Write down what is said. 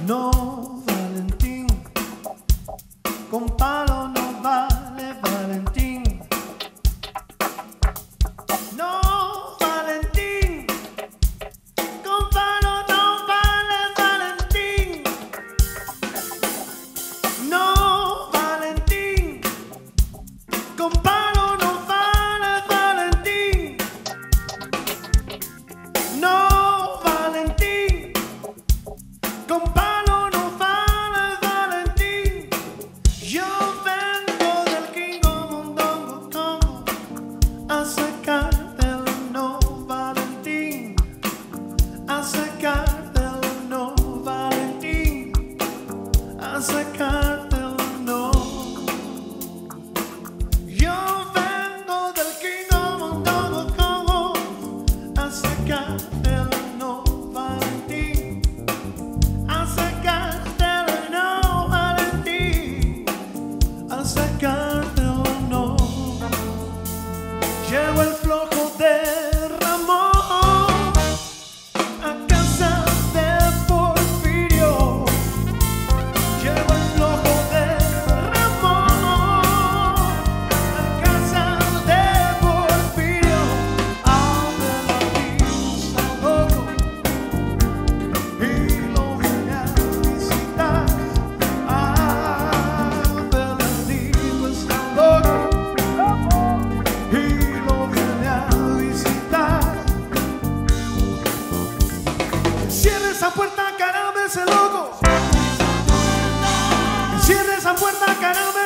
No, Valentín, con palo no vale, Valentín. No, Valentín, con palo no vale, Valentín. No, Valentín, con palo no vale, Valentín. No, Valentín, con palo no vale, Valentín. Yo vengo del Quingo Mondongo a sacártelo, no, Valentín. A sacártelo, no, Valentín. A sacártelo, no. Yo vengo del Quingo Mondongo a sacártelo, no, Valentín. A sacártelo, no, Valentín. A sacártelo, no. Llevo el flojo de Ramón a casa de Porfirio. Llevo el flojo de Ramón a casa de Porfirio. Adelantino está loco y lo viene a visitar. Adelantino está loco y lo viene a visitar. Cierra esa puerta, caramba, ese loco. Cierra esa puerta, caramba.